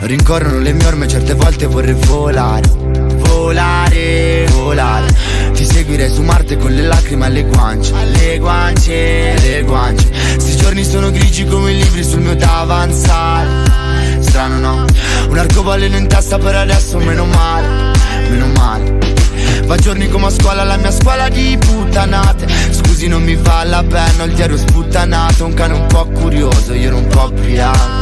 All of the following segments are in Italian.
rincorrono le mie orme, certe volte vorrei volare. Volare, volare. Ti seguirei su Marte con le lacrime alle guance. Alle guance, alle guance. Sti giorni sono grigi come i libri sul mio davanzale. Strano no, un arcobaleno in testa per adesso, meno male, meno male. Va giorni come a scuola, la mia scuola di puttanate. Scusi non mi va la penna, il diario sputtanato. Un cane un po' curioso, io ero un po' ubriaco.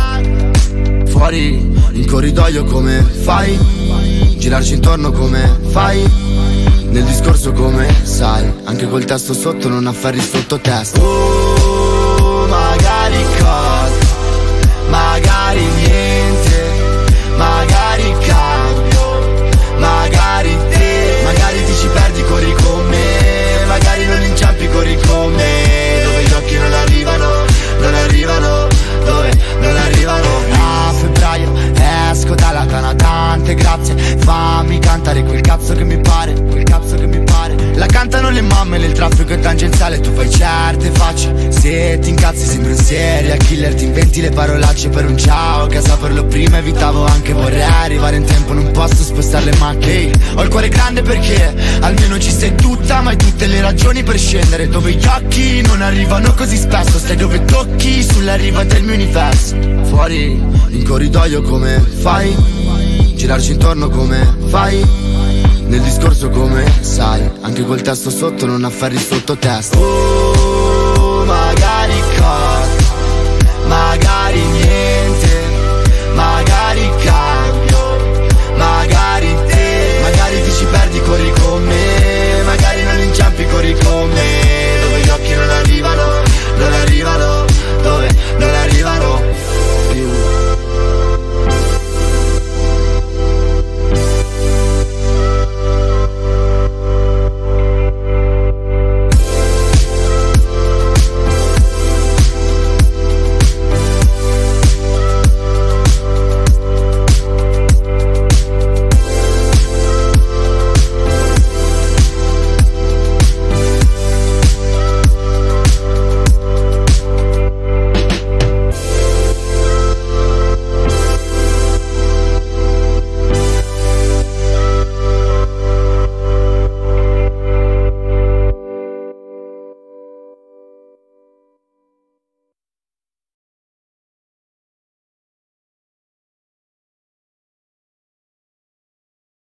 Fuori in corridoio come fai? Girarci intorno come fai? Nel discorso come sai? Anche col testo sotto non afferri sotto testo. Magari cosa, magari niente, magari cambio, magari te, magari ti ci perdi, corri con me, magari non inciampi, corri con me, dove gli occhi non arrivano, non arrivano, dove non arrivano. A febbraio esco dalla tana, tante grazie, fammi cantare quel cazzo che mi pare, quel cazzo che mi pare. La cantano le mamme nel traffico in tangenziale, tu fai certe facce, se ti incazzi sembri un serial killer, ti inventi le parolacce per un ciao, che a saperlo prima evitavo anche, vorrei arrivare in tempo, non posso spostare le macchine. Ho il cuore grande perché almeno ci sei tutta, ma hai tutte le ragioni per scendere dove gli occhi non arrivano così spesso, stai dove tocchi, sulla riva del mio universo. Fuori in corridoio come fai? Girarci intorno come fai? Nel discorso come sai? Anche col testo sotto non afferri sotto testo.